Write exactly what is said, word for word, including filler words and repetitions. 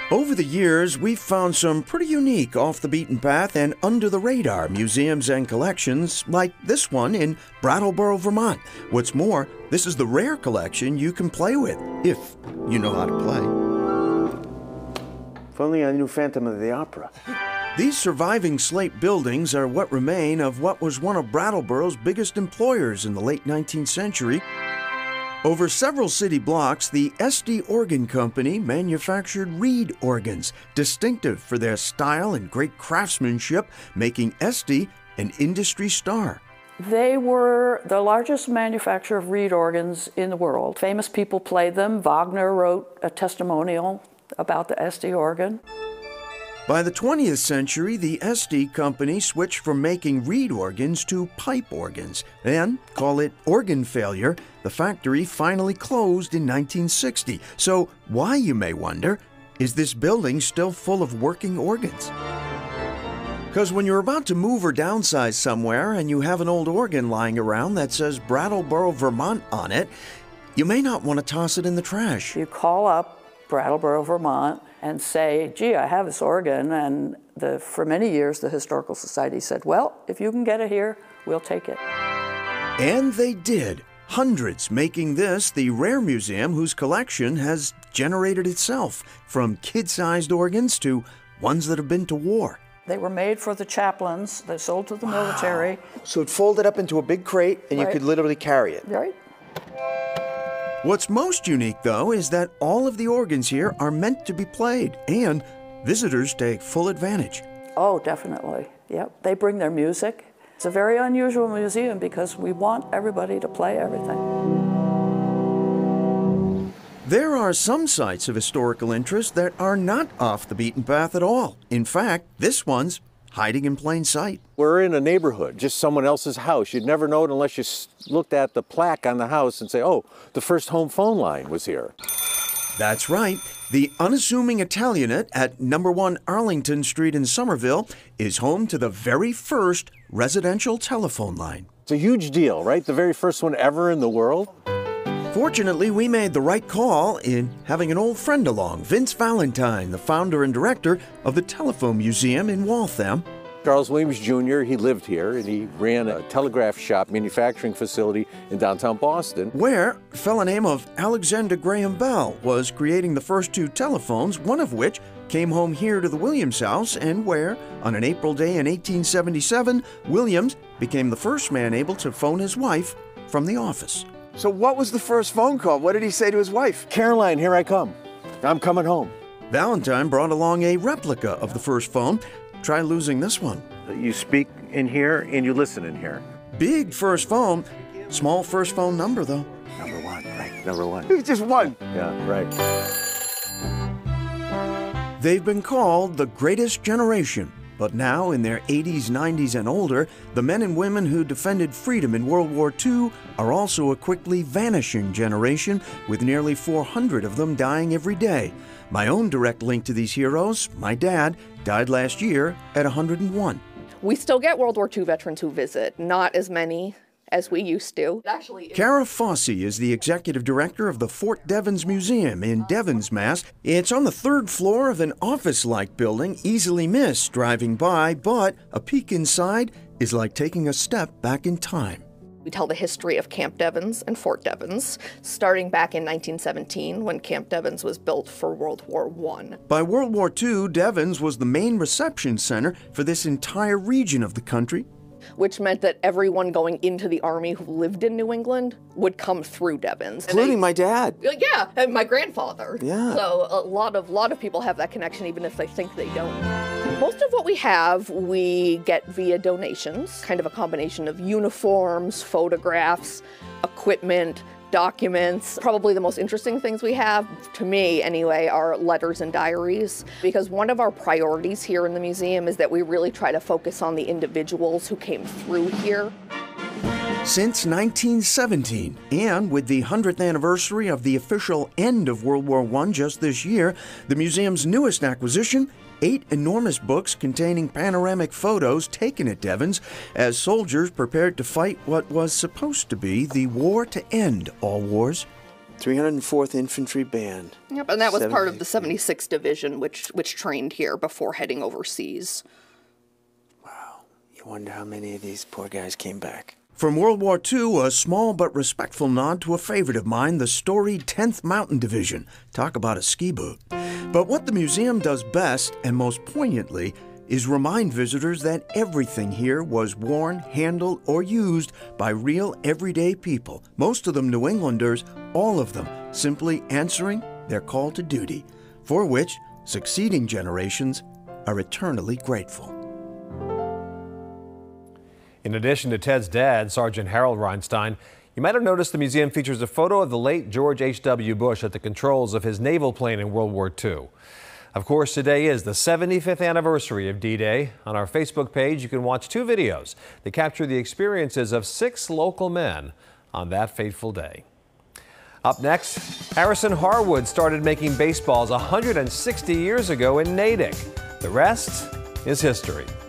Over the years, we've found some pretty unique off-the-beaten-path and under-the-radar museums and collections, like this one in Brattleboro, Vermont. What's more, this is the rare collection you can play with, if you know how to play. If only I knew Phantom of the Opera. These surviving slate buildings are what remain of what was one of Brattleboro's biggest employers in the late nineteenth century. Over several city blocks, the Estey Organ Company manufactured reed organs, distinctive for their style and great craftsmanship, making Estey an industry star. They were the largest manufacturer of reed organs in the world. Famous people played them. Wagner wrote a testimonial about the Estey organ. By the twentieth century, the Estey Company switched from making reed organs to pipe organs. Then, call it organ failure, the factory finally closed in nineteen sixty. So why, you may wonder, is this building still full of working organs? Because when you're about to move or downsize somewhere and you have an old organ lying around that says Brattleboro, Vermont on it, you may not want to toss it in the trash. You call up Brattleboro, Vermont, and say, gee, I have this organ, and the, for many years the Historical Society said, well, if you can get it here, we'll take it. And they did. Hundreds, making this the rare museum whose collection has generated itself, from kid-sized organs to ones that have been to war. They were made for the chaplains. They sold to the Wow. military. So it folded up into a big crate, and Right. you could literally carry it. Right? What's most unique, though, is that all of the organs here are meant to be played, and visitors take full advantage. Oh, definitely. Yep. They bring their music. It's a very unusual museum because we want everybody to play everything. There are some sites of historical interest that are not off the beaten path at all. In fact, this one's hiding in plain sight. We're in a neighborhood, just someone else's house. You'd never know it unless you looked at the plaque on the house and say, oh, the first home phone line was here. That's right. The unassuming Italianate at number one Arlington Street in Somerville is home to the very first residential telephone line. It's a huge deal, right? The very first one ever in the world. Fortunately, we made the right call in having an old friend along, Vince Valentine, the founder and director of the Telephone Museum in Waltham. Charles Williams Junior, he lived here, and he ran a telegraph shop manufacturing facility in downtown Boston. Where a fellow named of Alexander Graham Bell was creating the first two telephones, one of which came home here to the Williams house, and where, on an April day in eighteen seventy-seven, Williams became the first man able to phone his wife from the office. So what was the first phone call? What did he say to his wife? Caroline, here I come. I'm coming home. Valentine brought along a replica of the first phone. Try losing this one. You speak in here and you listen in here. Big first phone, small first phone number though. Number one, right, number one. It was just one. Yeah, right. They've been called the greatest generation, but now in their eighties, nineties, and older, the men and women who defended freedom in World War Two are also a quickly vanishing generation, with nearly four hundred of them dying every day. My own direct link to these heroes, my dad, died last year at one hundred and one. We still get World War Two veterans who visit, not as many as we used to. Actually, Kara Fossey is the executive director of the Fort Devens Museum in Devens, Mass. It's on the third floor of an office-like building, easily missed driving by, but a peek inside is like taking a step back in time. we tell the history of Camp Devens and Fort Devens, starting back in nineteen seventeen when Camp Devens was built for World War One. By World War Two, Devens was the main reception center for this entire region of the country, which meant that everyone going into the Army who lived in New England would come through Devens. Including they, my dad. Yeah, and my grandfather. Yeah. So a lot of lot of people have that connection even if they think they don't. Most of what we have, we get via donations, kind of a combination of uniforms, photographs, equipment, documents. Probably the most interesting things we have, to me anyway, are letters and diaries, because one of our priorities here in the museum is that we really try to focus on the individuals who came through here. Since nineteen seventeen, and with the hundredth anniversary of the official end of World War One just this year, the museum's newest acquisition, eight enormous books containing panoramic photos taken at Devens as soldiers prepared to fight what was supposed to be the war to end all wars. three hundred fourth Infantry Band. Yep, and that was part of seventy the seventy-sixth Division, which which trained here before heading overseas. Wow. You wonder how many of these poor guys came back. From World War Two, a small but respectful nod to a favorite of mine, the storied tenth Mountain Division. Talk about a ski boot. But what the museum does best, and most poignantly, is remind visitors that everything here was worn, handled, or used by real everyday people. Most of them New Englanders, all of them simply answering their call to duty, for which succeeding generations are eternally grateful. In addition to Ted's dad, Sergeant Harold Reinstein, you might have noticed the museum features a photo of the late George H W Bush at the controls of his naval plane in World War Two. Of course, today is the seventy-fifth anniversary of D-Day. On our Facebook page, you can watch two videos that capture the experiences of six local men on that fateful day. Up next, Harrison Harwood started making baseballs one hundred sixty years ago in Natick. The rest is history.